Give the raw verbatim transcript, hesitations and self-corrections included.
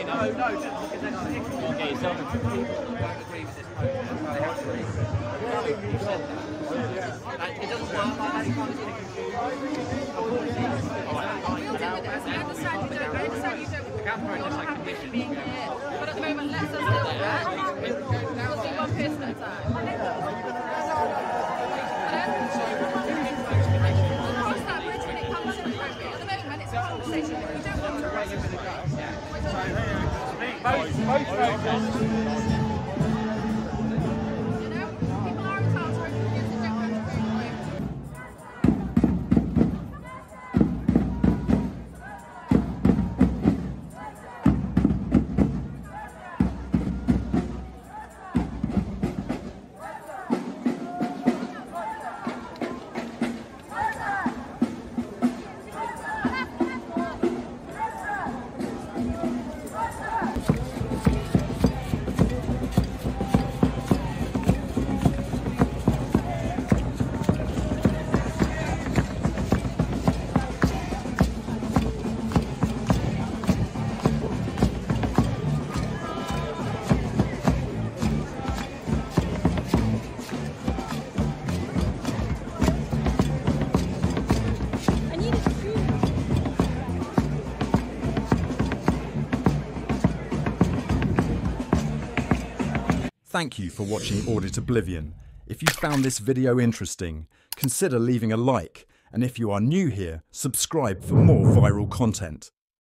No, no, just because they're not Okay, so people don't agree with this post. That's why they have to leave. You said that. Like, it doesn't work like that. You can't just pick and choose. I understand you don't, I understand you don't, you're happy with being here, but at the moment let's us do that. We'll do one person at a time. Of course that bridge when it comes to appropriate. At the moment it's a conversation, we don't want to raise it. Most, most voters. You know, people are entitled to open views and don't have to agree with you. Thank you for watching Audit Oblivion. If you found this video interesting, consider leaving a like, and if you are new here, subscribe for more viral content.